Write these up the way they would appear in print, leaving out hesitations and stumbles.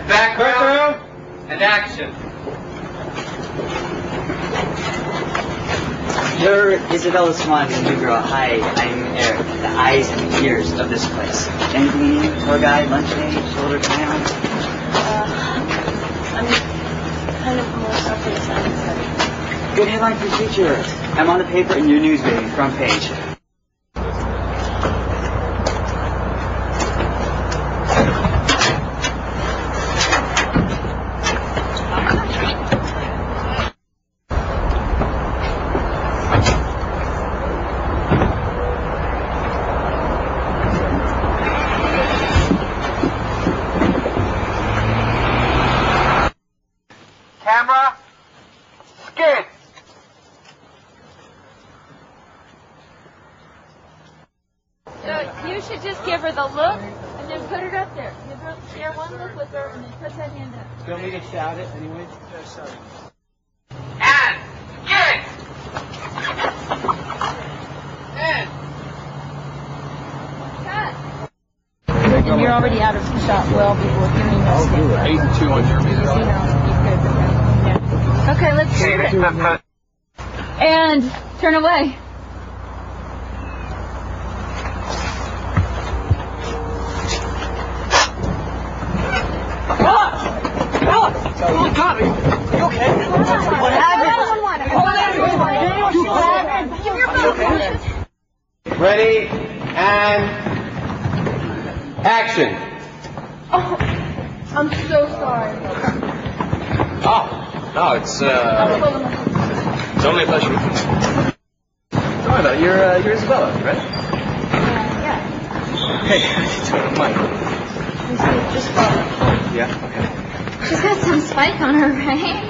Background and action. You're Isabella Swan, the new girl. Hi, I'm Eric, the eyes and ears of this place. Anything you need? Tour guide, lunch aid, shoulder cam? I'm kind of more something science heavy. Good headline for feature. I'm on the paper in your news, baby, front page. Camera, skid. So you should just give her the look and then put it up there. Give her, share one look with her and then put that hand up. Do you want me to shout it anyway? And skid. And. Cut. And you're already out of the shot well before hearing this. 8 and 2 on Germany. You could. Yeah. Okay, let's do it. And turn away. Someone got me. You okay? What happened? Give your phone. Ready and action. Oh, I'm so sorry. Oh, no, it's only a pleasure. Sorry about it. You're Isabella, right? Yeah. Hey, Mike. Just follow. Yeah, okay. She's got some spike on her, right?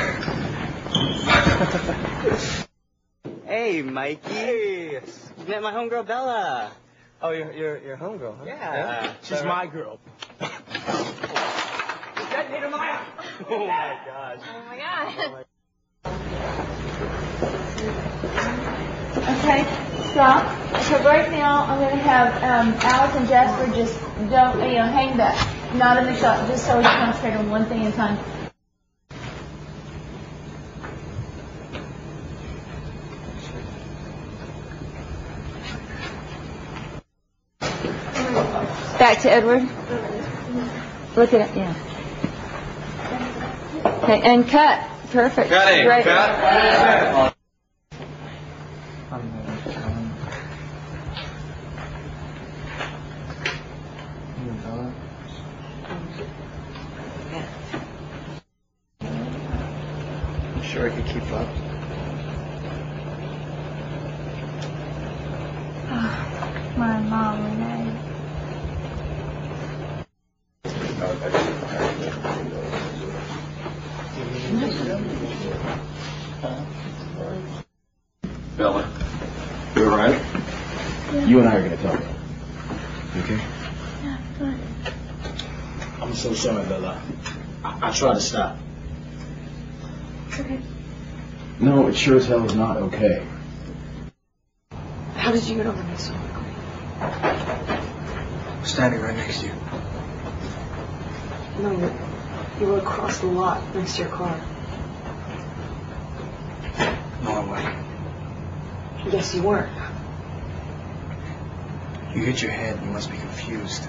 Hey, Mikey. Hey. You met my homegirl, Bella. Oh, your homegirl, huh? Yeah. She's my girl. Is that Nehemiah? Oh, my gosh. Oh, my God. Okay, stop. So right now, I'm going to have Alex and Jasper just don't, hang back. Not in the shot, just so we can concentrate on one thing at a time. Back to Edward. Look at it, yeah. Okay, and cut. Perfect. Cutting. Great. Cut. Sure I could keep up. My mom, Renee. Bella, you alright? Yeah. You and I are going to talk. You okay? Yeah, good. I'm so sorry, Bella. I tried to stop. Okay. No, it sure as hell is not okay. How did you get over there so quickly? Standing right next to you. No, you were across the lot next to your car. No, I wasn't. Yes, you were. You hit your head. You must be confused.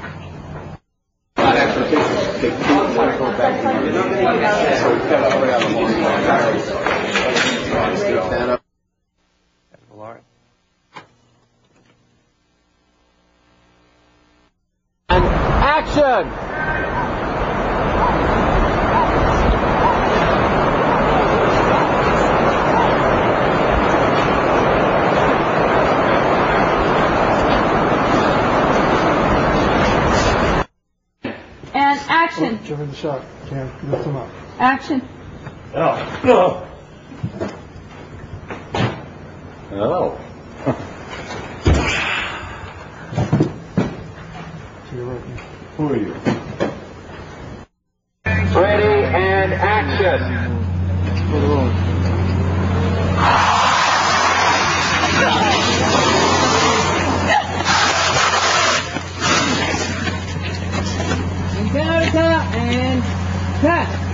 And action. And action. Jump in the shot. Cam, lift him up. Action. Oh. No. Oh. To your right. Who are you? Ready and action. For the road. 10 at a time, and cut.